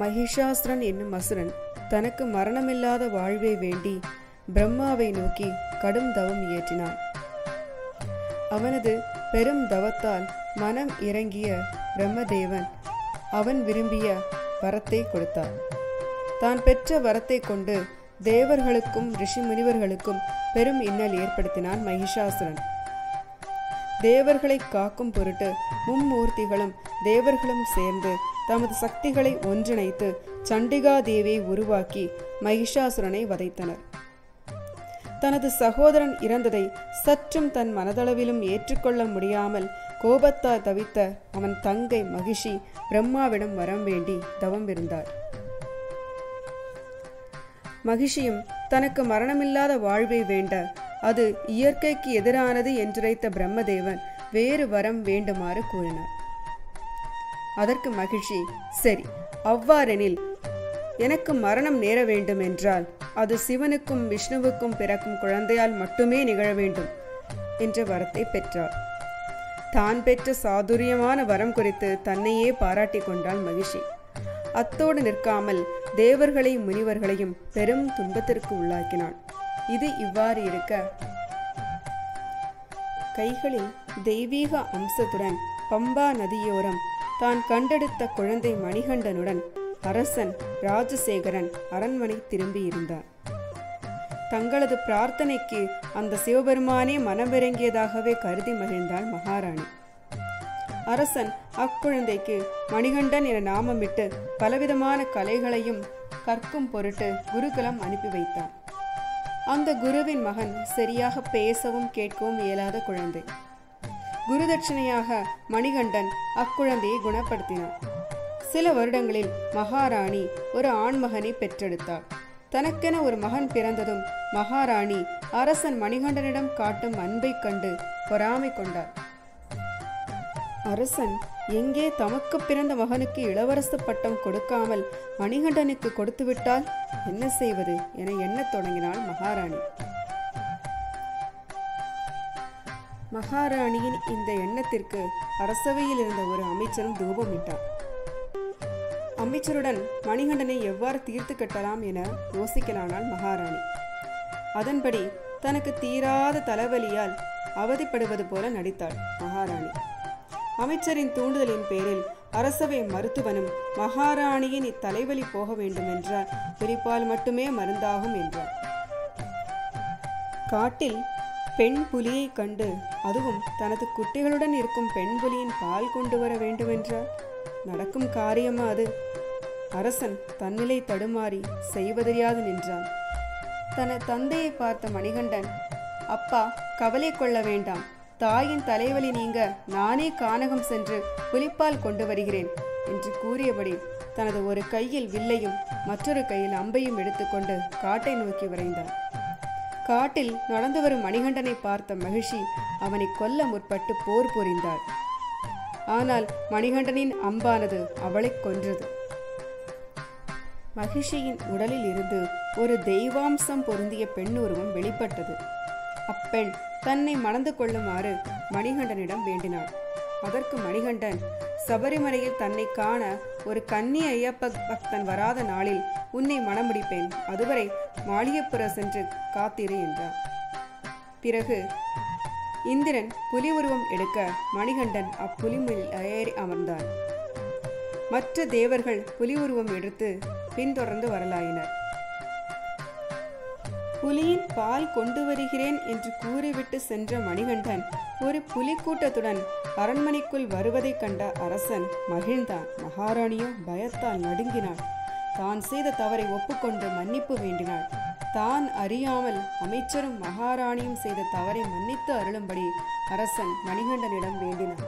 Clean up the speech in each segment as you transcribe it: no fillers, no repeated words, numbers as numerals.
மகிஷாசுரன் என்னும் அசுரன் தனக்கு மரணமில்லாத வாழ்வை வேண்டி பிரம்மாவை நோக்கி கடும் தவம் இயற்றினான். அவனது பெரும் தவத்தால் மனம் இறங்கிய பிரம்மதேவன் அவன் விரும்பிய வரத்தை கொடுத்தார். தான் பெற்ற வரத்தை கொண்டு தேவர்களுக்கும் ரிஷி முனிவர்களுக்கும் பெரும் இன்னல் ஏற்படுத்தினான் மகிஷாசுரன். தேவர்களை காக்கும் பொருட்டு மும்மூர்த்திகளும் தேவர்களும் சேர்ந்து தமது சக்திகளை ஒன்றிணைத்து சண்டிகா தேவியை உருவாக்கி மகிஷாசுரனை வதைத்தனர். தனது சகோதரன் இறந்ததை சற்றும் தன் மனதளவிலும் ஏற்றுக்கொள்ள முடியாமல் கோபத்தால் தவித்த அவன் தங்கை மகிஷி பிரம்மாவிடம் வரம் வேண்டி தவம் இருந்தார். மகிஷியும் தனக்கு மரணமில்லாத வாழ்வை வேண்ட அது இயற்கைக்கு எதிரானது என்றுரைத்த பிரம்மதேவன் வேறு வரம் வேண்டுமாறு கூறினார். அதற்கு மகிழ்ச்சி, சரி, அவ்வாறெனில் எனக்கு மரணம் நேர வேண்டும் என்றால் அது சிவனுக்கும் விஷ்ணுவுக்கும் பிறக்கும் குழந்தையால் மட்டுமே நிகழ வேண்டும் என்ற வரத்தை பெற்றார். தான் பெற்ற சாதுரியமான வரம் குறித்து தன்னையே பாராட்டி கொண்டாள் மகிஷி. அத்தோடு நிற்காமல் தேவர்களையும் முனிவர்களையும் பெரும் துன்பத்திற்கு உள்ளாக்கினாள். இது இவ்வாறு இருக்க, கைகளில் தெய்வீக அம்சத்துடன் பம்பா நதியோரம் தான் கண்டெடுத்த குழந்தை மணிகண்டனுடன் அரசன் ராஜசேகரன் அரண்மனை திரும்பியிருந்தார். தங்களது பிரார்த்தனைக்கு அந்த சிவபெருமானே மனமிறங்கியதாகவே கருதி மகிழ்ந்தாள் மகாராணி. அரசன் அக்குழந்தைக்கு மணிகண்டன் என நாமமிட்டு பலவிதமான கலைகளையும் கற்கும் பொருட்டு குருகுலம் அனுப்பி வைத்தார். அந்த குருவின் மகன் சரியாக பேசவும் கேட்கவும் இயலாத குழந்தை. குருதட்சிணையாக மணிகண்டன் அக்குழந்தையை குணப்படுத்தினார். சில வருடங்களில் மகாராணி ஒரு ஆண்மகனை பெற்றெடுத்தார். தனக்கென ஒரு மகன் பிறந்ததும் மகாராணி அரசன் மணிகண்டனிடம் காட்டும் அன்பை கண்டு பொறாமை கொண்டார். அரசன் எங்கே தமக்கு பிறந்த மகனுக்கு இளவரசு பட்டம் கொடுக்காமல் மணிகண்டனுக்கு கொடுத்துவிட்டால் என்ன செய்வது என எண்ணத் தொடங்கினாள் மகாராணி. மகாராணியின் இந்த எண்ணத்திற்கு அரசவையில் இருந்த ஒரு அமைச்சரும் தூபமிட்டார். அமைச்சருடன் மணிகண்டனை எவ்வாறு தீர்த்து கட்டலாம் என யோசிக்கலானாள் மகாராணி. அதன்படி தனக்கு தீராத தலைவலியால் அவதிப்படுவது போல நடித்தாள் மகாராணி. அமைச்சரின் தூண்டுதலின் பேரில் அரசவை மருத்துவனும் மகாராணியின் இத்தலைவலி போக வேண்டுமென்றால் குறிப்பால் மட்டுமே மருந்தாகும் என்றார். காட்டில் பெண் புலியை கண்டு, அதுவும் தனது குட்டிகளுடன் இருக்கும் பெண் புலியின் பால் கொண்டு வர வேண்டுமென்றால் நடக்கும் காரியமா அது? அரசன் தன்னிலை தடுமாறி செய்வதறியாது நின்றான். தனது தந்தையை பார்த்த மணிகண்டன், அப்பா, கவலை கொள்ள வேண்டாம், தாயின் தலைவலி நீங்க நானே கானகம் சென்று புலிப்பால் கொண்டு வருகிறேன் என்று கூறியபடி தனது ஒரு கையில் வில்லையும் மற்றொரு கையில் அம்பையும் எடுத்துக்கொண்டு காட்டை நோக்கி விரைந்தார். காட்டில் நடந்து வரும் மணிகண்டனை பார்த்த மகிழ்ச்சி அவனை கொல்ல முற்பட்டு போர் புரிந்தார். ஆனால் மணிகண்டனின் அம்பானது அவளை கொன்றது. மகிழ்ச்சியின் உடலில் இருந்து ஒரு தெய்வாம்சம் பொருந்திய பெண் உருவம் வெளிப்பட்டது. அப்பெண் தன்னை மணந்து கொள்ளுமாறு மணிகண்டனிடம் வேண்டினாள். அதற்கு மணிகண்டன், சபரிமலையில் தன்னை காண ஒரு கன்னி ஐயப்ப பக்தன் வராத நாளில் உன்னை மணமுடிப்பேன், அதுவரை மாளிகைப்புற சென்று காத்திரு என்றார். பிறகு இந்திரன் புலி உருவம் எடுக்க மணிகண்டன் அப்புலிமேல் ஏறி அமர்ந்தார். மற்ற தேவர்கள் புலி உருவம் எடுத்து பின்தொடர்ந்து வரலாயினர். புலியின் பால் கொண்டு வருகிறேன் என்று கூறிவிட்டு சென்ற மணிகண்டன் ஒரு புலிக்கூட்டத்துடன் அரண்மனைக்குள் வருவதைக் கண்ட அரசன் மகிழ்ந்தான். மகாராணியோ பயத்தால் நடுங்கினாள். தான் செய்த தவறை ஒப்புக்கொண்டு மன்னிப்பு வேண்டினாள். தான் அறியாமல் அமைச்சரும் மகாராணியும் செய்த தவறை மன்னித்து அருளும்படி அரசன் மணிகண்டனிடம் வேண்டினான்.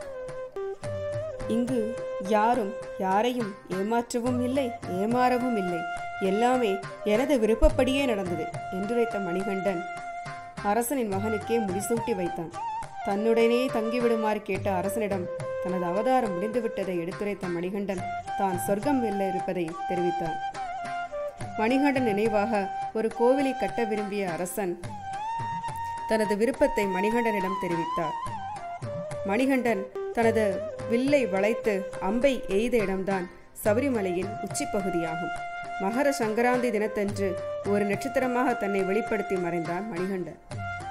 இங்கு யாரும் யாரையும் ஏமாற்றவும் இல்லை, ஏமாறவும் இல்லை, எல்லாமே எனது விருப்பப்படியே நடந்தது என்றுரைத்த மணிகண்டன் அரசனின் மகனுக்கே முடிசூட்டி வைத்தான். தன்னுடனே தங்கிவிடுமாறு கேட்ட அரசனிடம் தனது அவதாரம் முடிந்துவிட்டதை எடுத்துரைத்த மணிகண்டன் தான் சொர்க்கம் வெல்ல இருப்பதை தெரிவித்தான். மணிகண்டன் நினைவாக ஒரு கோவிலை கட்ட விரும்பிய அரசன் தனது விருப்பத்தை மணிகண்டனிடம் தெரிவித்தார். மணிகண்டன் தனது வில்லை வளைத்து அம்பை எய்த இடம்தான் சபரிமலையின் உச்சிப்பகுதியாகும். மகர சங்கராந்தி தினத்தன்று ஒரு நட்சத்திரமாக தன்னை வெளிப்படுத்தி மறைந்தான் மணிகண்டன்.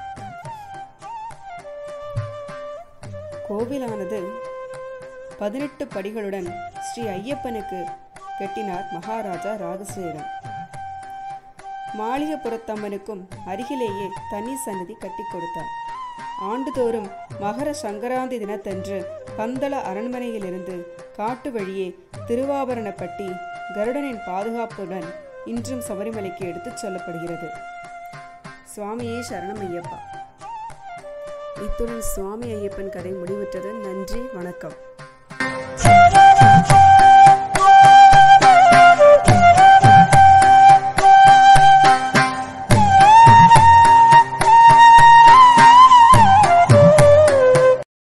கோவிலானது 18 படிகளுடன் ஸ்ரீ ஐயப்பனுக்கு கட்டினார் மகாராஜா ராஜசேகரன். மாளிகைப்புறத்தம்மனுக்கும் அருகிலேயே தனி சன்னதி கட்டி கொடுத்தார். ஆண்டுதோறும் மகர சங்கராந்தி தினத்தன்று பந்தள அரண்மனையிலிருந்து காட்டு வழியே திருவாபரணப்பட்டி கருடனின் பாதுகாப்புடன் இன்றும் சபரிமலைக்கு எடுத்துச் செல்லப்படுகிறது. சுவாமியே சரணம் ஐயப்பா. இத்துடன் சுவாமி ஐயப்பன் கதை முடிவுற்றது. நன்றி, வணக்கம்.